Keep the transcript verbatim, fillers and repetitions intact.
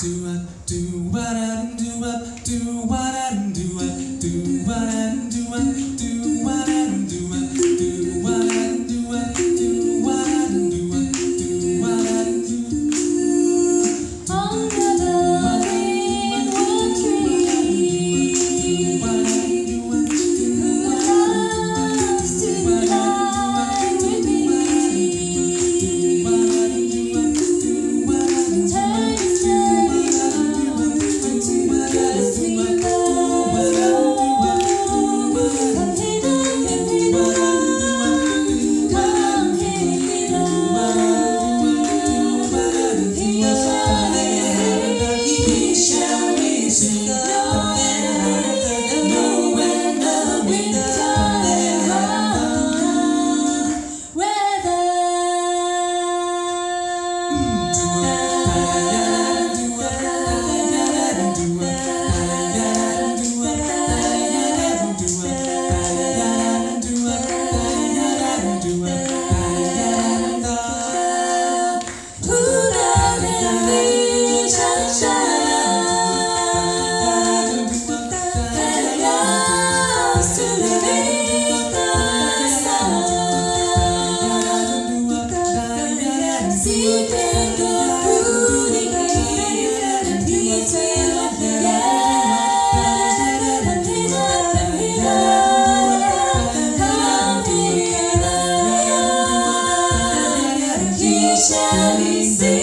do I do what I do I do what I do I do what I do I do what I do I do what I do I do what I do I do what I do. Under the greenwood tree, who loves to lie with me, turn his radio into the sweet bells roll. Come hither, come hither, come hither. He shall be seen no when the winter weather. Seeking the fruity cane, and peace will together. Come hither, come hither, come hither. He shall be seen.